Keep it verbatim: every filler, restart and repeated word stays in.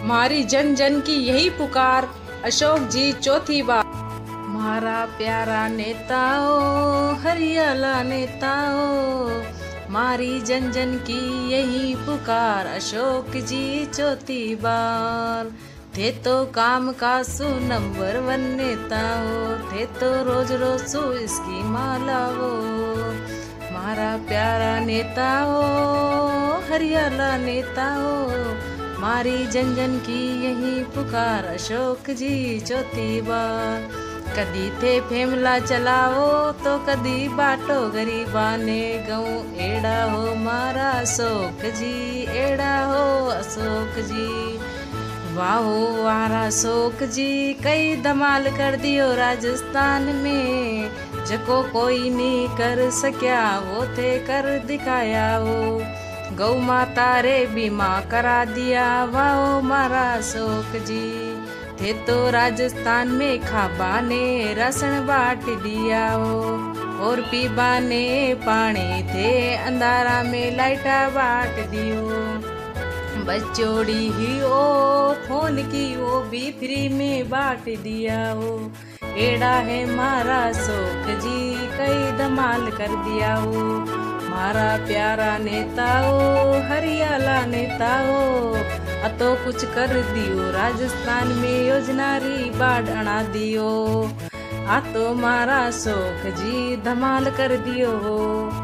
मारी जन जन की यही पुकार, अशोक जी चौथी बार। मारा प्यारा नेताओ हरियाला नेताओ, मारी जन जन की यही पुकार, अशोक जी चौथी बार। थे तो काम का सु नंबर वन नेता हो, थे तो रोज रोज सु इसकी माला हो। मारा प्यारा नेता हो हरियाला नेता हो, मारी जन जन की यही पुकार, अशोक जी चौथी बार। कदी थे फेमला चलाओ तो कदी बाटो गरीबा ने गऊ, एड़ा हो मारा अशोक जी, एड़ा हो अशोक जी। वाहो वारा अशोक जी कई धमाल कर दियो राजस्थान में, जको कोई नहीं कर सकिया वो थे कर दिखाया हो। गौ माता रे बीमा करा दिया, वाहो मारा अशोक जी। थे तो राजस्थान में खाबा ने राशन बाट दिया हो, और पीबा ने पानी थे अंधारा में लाइटा बाट दियो। बचोड़ी ही ओ फोन की वो भी फ्री में बाट दिया हो, एड़ा है मारा अशोक जी कई धमाल कर दिया हो। मारा प्यारा नेता हो हरियाला नेता हो, अतो कुछ कर दियो राजस्थान में योजना री बाढ़ अना दियो। आ तो मारा अशोक जी धमाल कर दियो।